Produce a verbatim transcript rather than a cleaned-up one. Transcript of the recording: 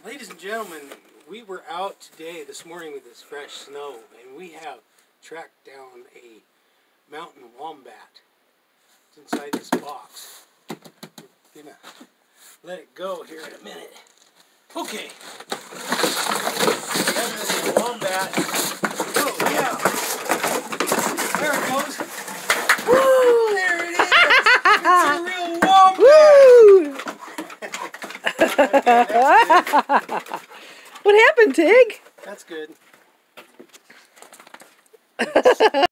Ladies and gentlemen, we were out today, this morning with this fresh snow, and we have tracked down a mountain wombat. It's inside this box. We're gonna let it go here in a minute. Okay. Definitely a wombat. Oh, yeah. There it goes. Woo! There it is! It's a real wombat! Woo! What happened, Tig? That's good.